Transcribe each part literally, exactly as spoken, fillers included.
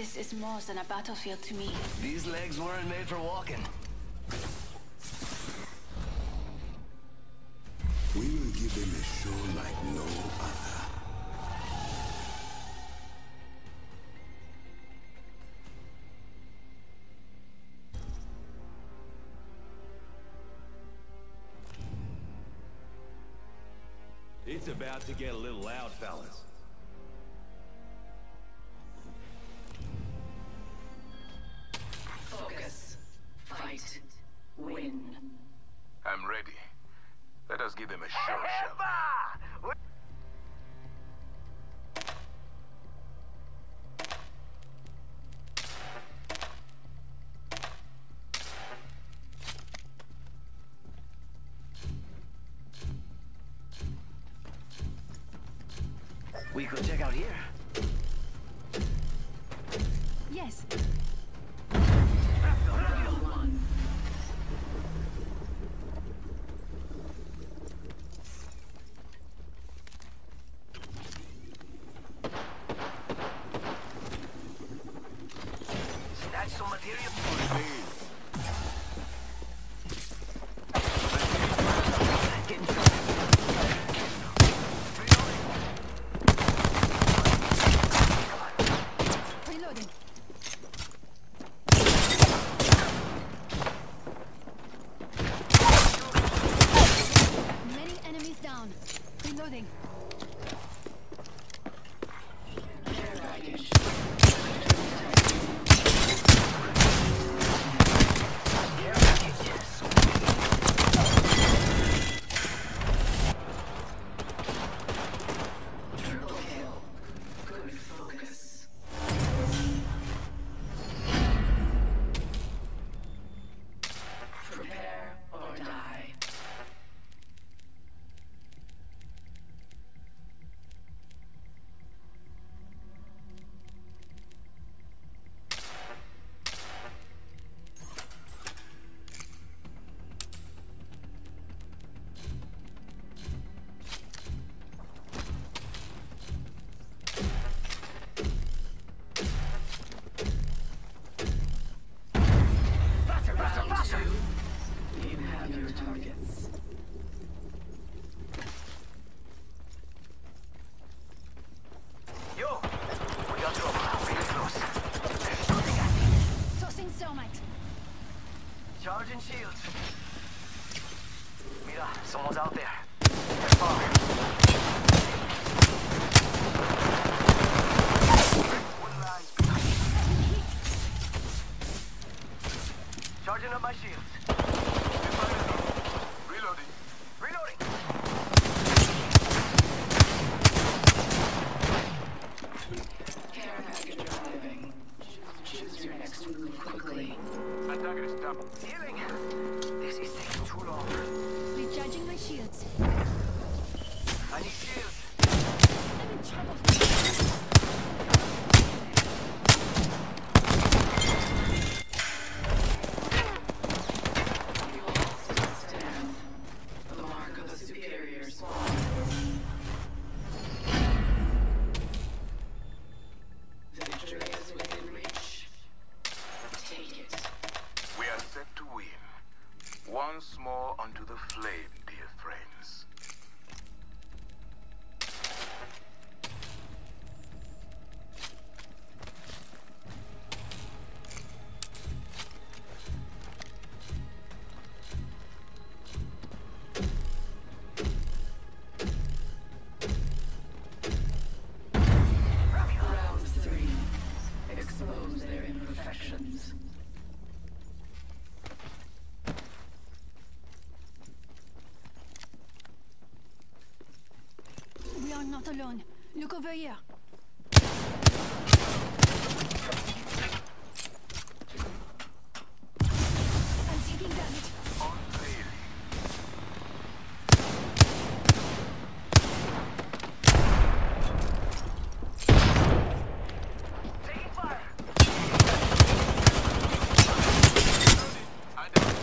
This is more than a battlefield to me. These legs weren't made for walking. We will give them a show like no other. It's about to get a little loud, fellas. Focus. Fight. Win. I'm ready. Let us give them a show, shall we? We could check out here. Yes. Round one. Snatch some material. Get in trouble. Reloading. Many enemies down. Reloading. Care package. Triple kill. Good focus. Prepare or die. Round two. You have your targets. Yo, we got trouble. Really close. They're shooting at me. Tossing thermite. Charging shields. Mira, someone's out there. They're far. One line's behind. Charging up my shields. Reloading. Reloading. Care package arriving. Choose your next move quickly. Antagonist down. Healing. This is taking too long. Recharging my shields. I need shields. I'm in trouble. You all still stand. The mark of a superior squad. Victory is within reach. Take it. We are set to win. Once more unto the flame, dear friends. Round three. Expose their imperfections. We are not alone. Look over here. I'm taking damage. Unveiling. Taking fire. I know.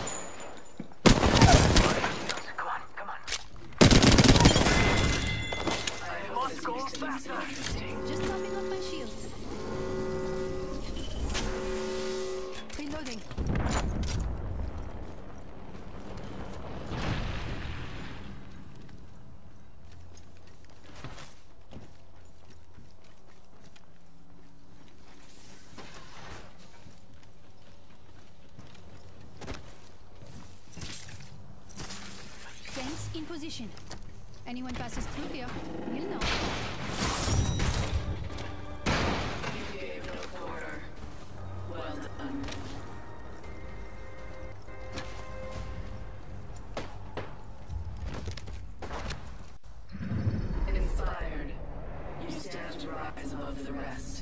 Come on, come on. I I hope must this go makes things faster. interesting. In position. Anyone passes through here, you'll know. You gave no quarter. Well done. Inspired. You stand to rise above the rest.